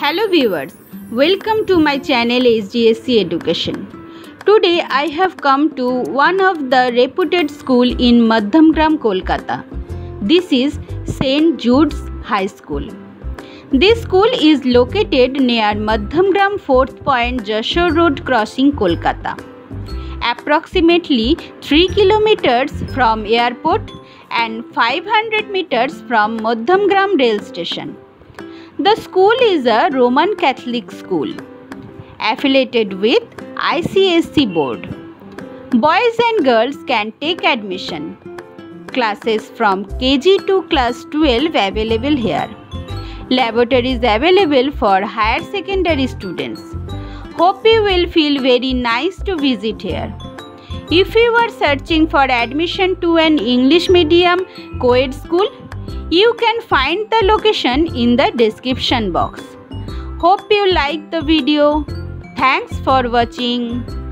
Hello viewers, welcome to my channel SGSC Education. Today I have come to one of the reputed school in Madhamgram, Kolkata. This is St. Jude's High School. This school is located near Madhamgram 4th Point Jashore Road crossing, Kolkata. Approximately 3 kilometers from airport and 500 meters from Madhamgram rail station. The school is a Roman Catholic school affiliated with ICSC board. Boys and girls can take admission. Classes from KG to class 12 available here. Laboratories available for higher secondary students. Hope you will feel very nice to visit here. If you are searching for admission to an English medium co-ed school, you can find the location in the description box. Hope you like the video. Thanks for watching.